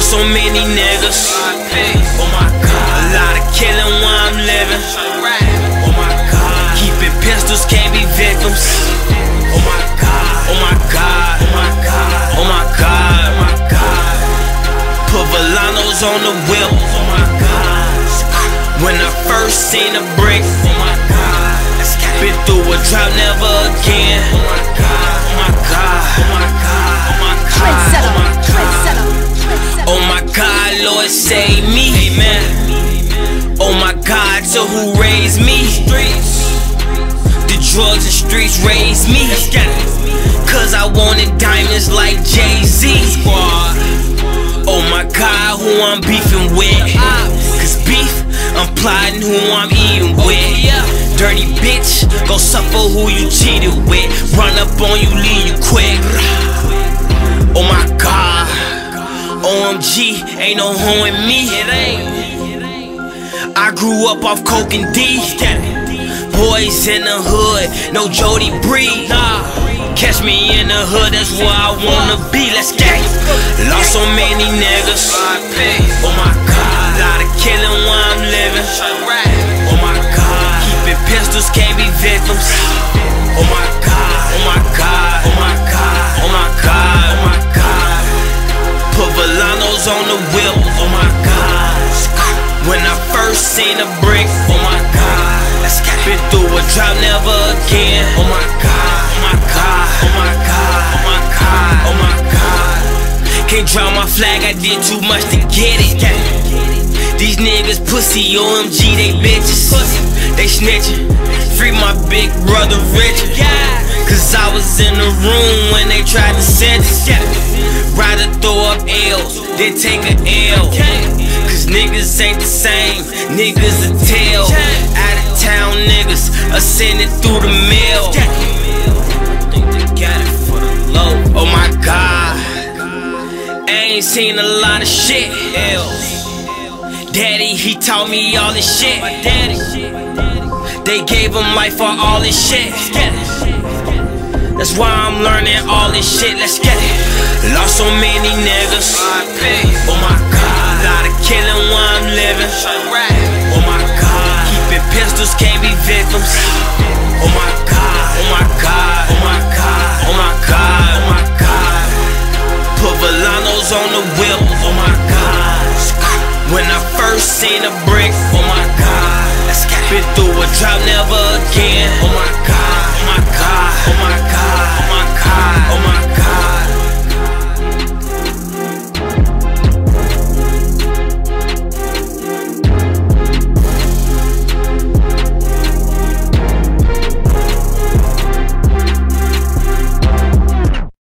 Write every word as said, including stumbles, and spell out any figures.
Lost so many niggas. Oh my God. A lot of killing while I'm living. Oh my God. Keeping pistols, can't be victims. Oh my God. Oh my God. Oh my God. Oh my God. Oh my God. Put Volanos on the whip. Oh my God. When I first seen a brick. Oh my God. Been through a drought, never again. Oh my God. Oh my God. Oh my God. Oh my God. Trendsetter. Oh my God. Trendsetter. Oh my God, Lord save me. Amen. Oh my God, so who raised me? The drugs and streets raised me. Cause I wanted diamonds like Jay-Z. Oh my God, who I'm beefing with? Cause beef, I'm plotting who I'm eating with. Dirty bitch, go suffer who you cheated with. Run up on you, leave you quick. Oh my God, O M G, ain't no hoe in me. It ain't. I grew up off coke and D. Boys in the hood, no Jody Breed. Catch me in the hood, that's where I wanna be. Let's get it. Lost so many niggas. Oh my God, lot of killing while I'm living. Oh my God, keeping pistols, can't be victims. Oh my God, oh my God, oh my God, oh my God, oh my God. Put Volanos on the whip. Oh my God. When I first seen a brick. Oh my God. Been through a drought, never again. Oh my God. Oh my God. Oh my God. Oh my God. Oh my God. Can't drop my flag, I did too much to get it. These niggas pussy, O M G, they bitches. They snitching. Free my big brother Richard. Cause I was in the room when they tried to sentence. Rather throw up L's than take a L. Cause niggas ain't the same, niggas a tell. Out of town niggas are sending through the mail. Think they got it for the low. Oh my God, I ain't seen a lot of shit else. Daddy, he taught me all this shit. My daddy, they gave him life for all this shit. That's why I'm learning all this shit. Let's get it. Lost so many niggas. Oh my God, lot of killing while I'm living. Oh my God, keeping pistols, can't be victims. Oh my God, oh my God, oh my God.